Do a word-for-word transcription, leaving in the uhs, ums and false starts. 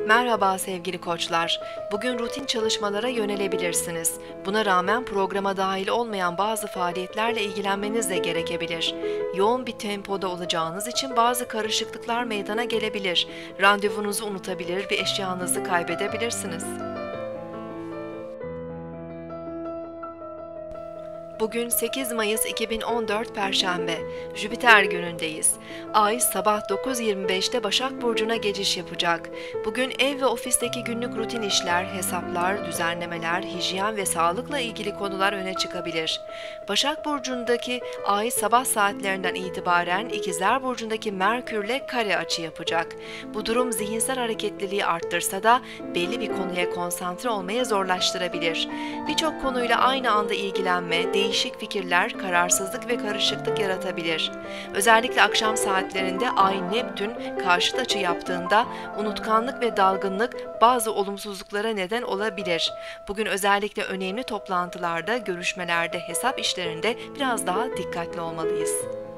Merhaba sevgili koçlar. Bugün rutin çalışmalara yönelebilirsiniz. Buna rağmen programa dahil olmayan bazı faaliyetlerle ilgilenmeniz de gerekebilir. Yoğun bir tempoda olacağınız için bazı karışıklıklar meydana gelebilir. Randevunuzu unutabilir ve eşyanızı kaybedebilirsiniz. Bugün sekiz Mayıs iki bin on dört Perşembe, Jüpiter günündeyiz. Ay sabah dokuz yirmi beşte Başak Burcu'na geçiş yapacak. Bugün ev ve ofisteki günlük rutin işler, hesaplar, düzenlemeler, hijyen ve sağlıkla ilgili konular öne çıkabilir. Başak Burcu'ndaki Ay sabah saatlerinden itibaren İkizler Burcu'ndaki Merkür'le kare açı yapacak. Bu durum zihinsel hareketliliği arttırsa da belli bir konuya konsantre olmayı zorlaştırabilir. Birçok konuyla aynı anda ilgilenme, değişik fikirler, kararsızlık ve karışıklık yaratabilir. Özellikle akşam saatlerinde Ay-Neptün karşıt açı yaptığında unutkanlık ve dalgınlık bazı olumsuzluklara neden olabilir. Bugün özellikle önemli toplantılarda, görüşmelerde, hesap işlerinde biraz daha dikkatli olmalıyız.